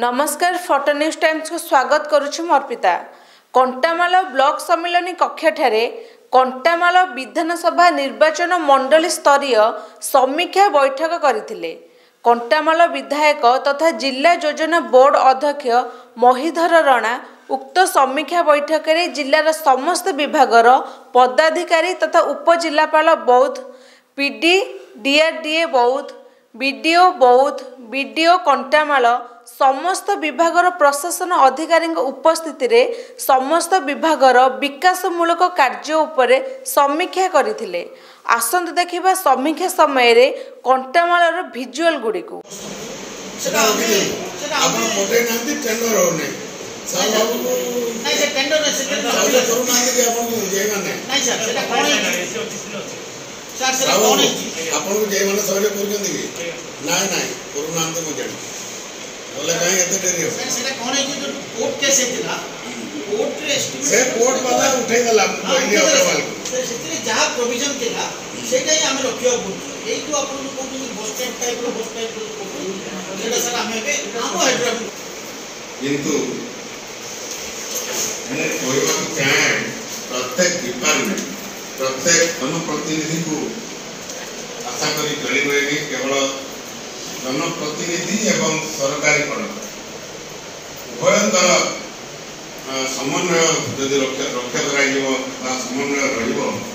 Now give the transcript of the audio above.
नमस्कार photo news times को स्वागत करुछु अर्पिता। कंटामाल ब्लॉक सम्मिलनी कक्ष ठारे कंटामाल विधानसभा निर्वाचन मंडली स्तरीय समीक्षा बैठक करथिले। कंटामाल विधायक तथा जिला योजना बोर्ड अध्यक्ष महिधर राणा उक्त समीक्षा बैठक में जिलार समस्त विभागर पदाधिकारी तथा उपजिलापाल Boudh, PD, DRDA Boudh, BDO Boudh, BDO Kantamal समस्त विभागर प्रशासन अधिकारी उपस्थिति रे समस्त विभागर विकासमूलक कार्य उपरे समीक्षा करथिले। आसंत देखिबा समीक्षा समय रे कंटामालर विजुअल गुडी को बोले कहीं एते डेरी हो सेटा कोन है जो कोर्ट केस हेतिला कोर्ट रे एस्टिमेट से कोर्ट वाला उठै गला पहिले अग्रवाल सेतिरे जहा प्रोविजन केला सेटा ही हम रखियो बोल एई तो अपन को बस टाइप रो सेटा सर हमें बे हम हैदराबाद किंतु मैंने कोइबा को चाहे प्रत्येक डिपार्टमेंट प्रत्येक जनप्रतिनिधि को आशा करी चली गई केवल जनप्रतिनिधि एवं सरकारी कर्ण उभयंकर समन्वय जदि रक्षा समन्वय रही